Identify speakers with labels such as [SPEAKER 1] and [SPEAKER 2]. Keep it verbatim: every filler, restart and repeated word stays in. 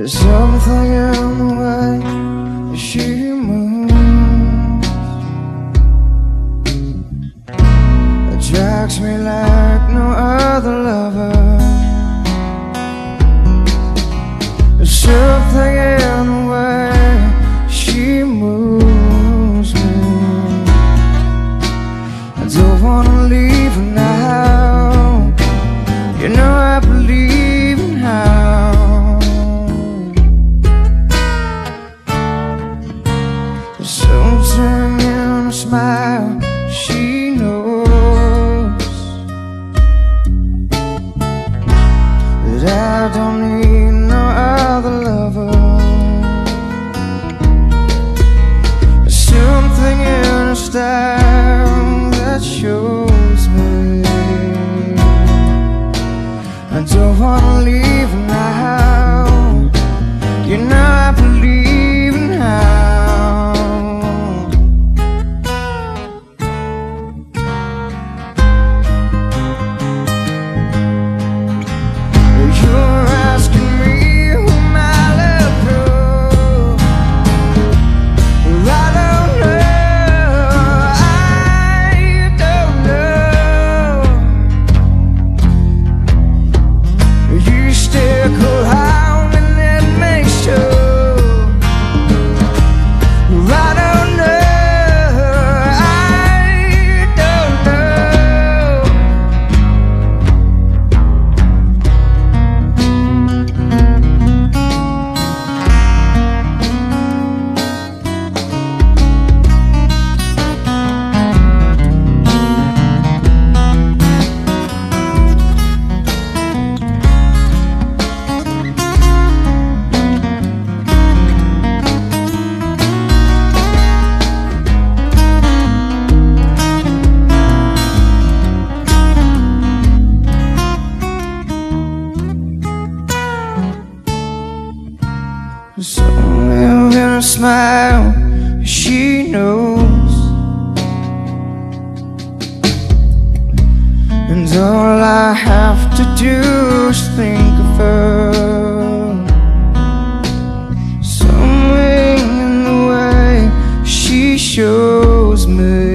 [SPEAKER 1] There's something in the way she moves that attracts me like no other lover. There's something in the way she moves me. I don't wanna leave her now. You know I believe in how. There's something in her smile she knows that I don't need no other lover. There's something in her style that shows me I don't wanna leave her now. You know I believe in how. You're asking me who my love knows. I don't know, I don't know. You still cold home and it makes sure. I don't know, I don't know. Somewhere in her smile she knows, and all I have to do is think of her. Somewhere in the way she shows me